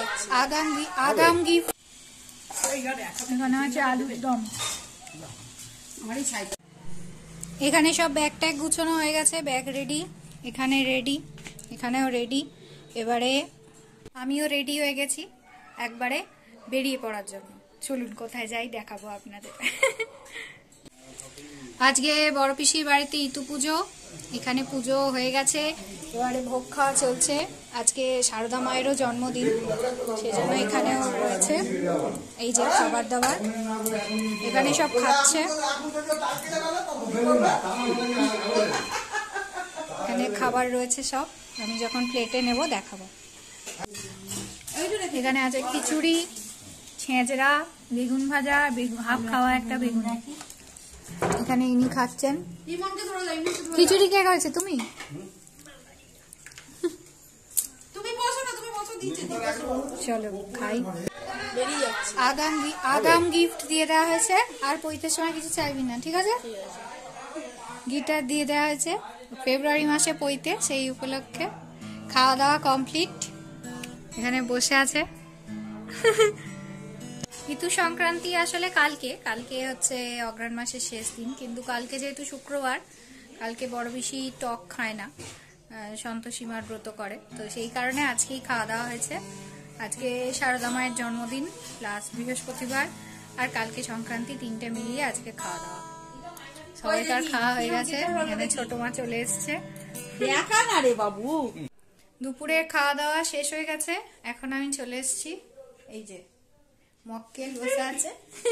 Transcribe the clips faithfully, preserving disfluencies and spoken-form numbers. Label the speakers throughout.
Speaker 1: আগাম আগাম গিফট এখানে আছে আলুর দম। এখানে সব ব্যাগ ট্যাগ গুছানো হয়ে গেছে, ব্যাগ রেডি, এখানে রেডি, এখানেও রেডি। এবারে আমিও রেডি হয়ে গেছি একবারে বেরিয়ে পড়ার জন্য। চলুন কোথায় যাই দেখাবো আপনাদের। আজকে বড় পিসির বাড়িতে ইতু পুজো, এখানে পুজো হয়ে গেছে, এবারে ভোগ খাওয়া চলছে। আজকে সারদা মায়েরও জন্মদিন, সেজন্য এখানেও রয়েছে এই যে খাবার দাবার, এখানে সব খাচ্ছে। এখানে খাবার রয়েছে সব, আমি যখন প্লেটে নেব দেখাবো। এখানে আছে খিচুড়ি, ছেঁচড়া, বেগুন ভাজা, হাফ খাওয়া একটা বেগুন। এখানে ইনি খাচ্ছেন। খিচুড়ি কে খাচ্ছে? তুমি চলো খাই। আগাম আগাম গিফট দিয়ে দেওয়া হয়েছে, আর পৈতের সময় কিছু চাইবি না, ঠিক আছে? গিটার দিয়ে দেওয়া হয়েছে, ফেব্রুয়ারি মাসে পৈতে, সেই উপলক্ষে। খাওয়া দাওয়া কমপ্লিট, এখানে বসে আছে। ঋতু সংক্রান্তি আসলে কালকে, কালকে হচ্ছে অগ্রহায়ণ মাসের শেষ দিন, কিন্তু কালকে যেহেতু শুক্রবার, কালকে বড় বেশি টক খায় না, সন্তোষীমার ব্রত করে, তো সেই কারণে আজকেই খাওয়া দাওয়া হয়েছে। আজকে সারদা মায়ের জন্মদিন প্লাস বৃহস্পতিবার আর কালকে সংক্রান্তি, তিনটে মিলিয়ে আজকে খাওয়া দাওয়া। সবাইকার খাওয়া হয়ে গেছে, এখানে ছোট মা চলে এসছে।
Speaker 2: বাবু
Speaker 1: দুপুরের খাওয়া দাওয়া শেষ হয়ে গেছে, এখন আমি চলে এসছি, এই যে মক্কেল বসে আছে।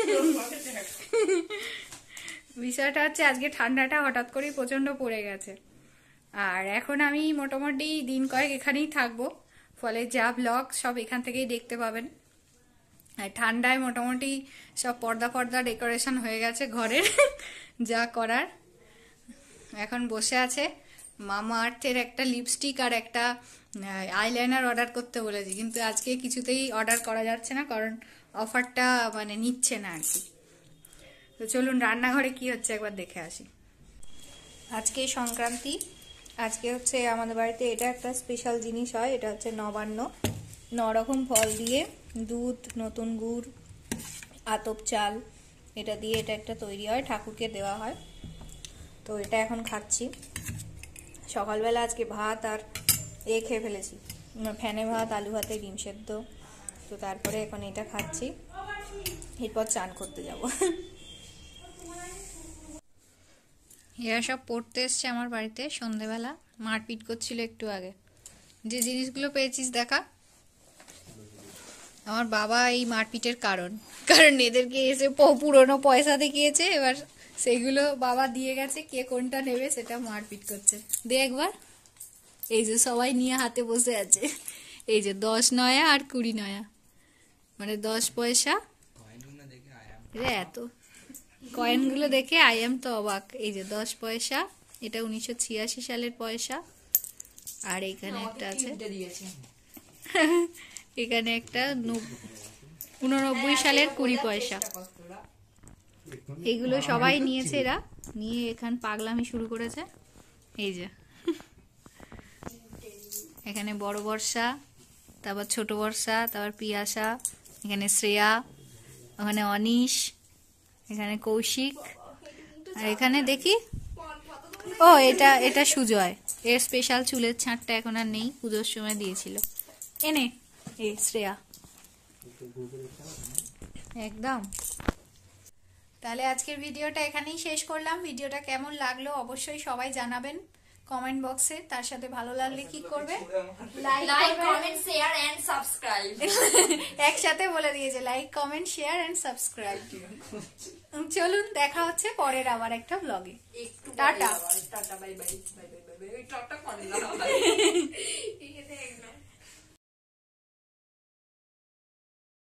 Speaker 1: বিষয়টা হচ্ছে আজকে ঠান্ডাটা হঠাৎ করেই প্রচন্ড পড়ে গেছে, আর এখন আমি মোটামুটি দিন কয়েক এখানেই থাকবো, ফলে যা ব্লগ সব এখান থেকেই দেখতে পাবেন। আর ঠান্ডায় মোটামুটি সব পর্দা পর্দা ডেকোরেশন হয়ে গেছে ঘরের, যা করার। এখন বসে আছে। মামা আর্থের একটা লিপস্টিক আর একটা আইলাইনার অর্ডার করতে বলেছি, কিন্তু আজকে কিছুতেই অর্ডার করা যাচ্ছে না, কারণ অফারটা মানে নিচ্ছে না আর কি। তো চলুন রান্নাঘরে কি হচ্ছে একবার দেখে আসি। আজকে সংক্রান্তি, আজকে হচ্ছে আমাদের বাড়িতে এটা একটা স্পেশাল জিনিস হয়, এটা হচ্ছে নবান্ন। ন রকম ফল দিয়ে, দুধ, নতুন গুড়, আতপ চাল, এটা দিয়ে এটা একটা তৈরি হয়, ঠাকুরকে দেওয়া হয়। তো এটা এখন খাচ্ছি। সকালবেলা আজকে ভাত আর এ খেয়ে ফেলেছি, ফ্যানে ভাত, আলু ভাতে ডিম সেদ্ধ। তো তারপরে এখন এটা খাচ্ছি, এরপর চান করতে যাব। এরা সব পড়তে এসছে আমার বাড়িতে সন্ধেবেলা, মারপিট করছিল একটু আগে। যে জিনিসগুলো পেয়েছিস দেখা, আমার বাবা এই মারপিটের কারণ, কারণ এদেরকে এসে পুরনো পয়সা দেখিয়েছে, এবার সেগুলো বাবা দিয়ে গেছে, কে কোনটা নেবে সেটা মারপিট করছে। দে একবার, এই যে সবাই নিয়ে হাতে বসে আছে, এই যে দশ নয়া আর কুড়ি নয়া, মানে দশ পয়সা। এত কয়েনগুলো দেখে আই এম তো অবাক। এই যে দশ পয়সা, এটা উনিশশো ছিয়াশি সালের পয়সা, আর এখানে একটা আছে, এখানে একটা উননব্বই সালের কুড়ি পয়সা। এগুলো সবাই নিয়েছে, এরা নিয়ে এখানে পাগলামি শুরু করেছে। এই যে এখানে বড় বর্ষা, তারপর ছোট বর্ষা, তারপর পিয়াসা, এখানে শ্রেয়া, ওখানে অনিশ, এখানে কৌশিক, আর এখানে দেখি, ও এটা এটা সুজয়, এর স্পেশাল চুলের ছাঁটটা এখন আর নেই, পুজোর সময় দিয়েছিল। এনে এই শ্রেয়া একদম। তাহলে আজকের ভিডিওটা এখানেই শেষ করলাম। ভিডিওটা কেমন লাগলো অবশ্যই সবাই জানাবেন কমেন্ট বক্সে। তার সাথে ভালো লাগলে কি করবে,
Speaker 2: like comment share and subscribe.
Speaker 1: একসাথে বলে দিয়েছে, like comment share and subscribe. চলুন দেখা হচ্ছে পরের আবার একটা ব্লগে। টাটা টাটা bye bye bye bye bye. এই টকটা করে না।